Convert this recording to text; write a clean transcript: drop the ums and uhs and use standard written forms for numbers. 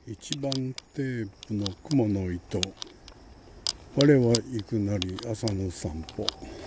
一番テープの雲の糸。我は行くなり朝の散歩。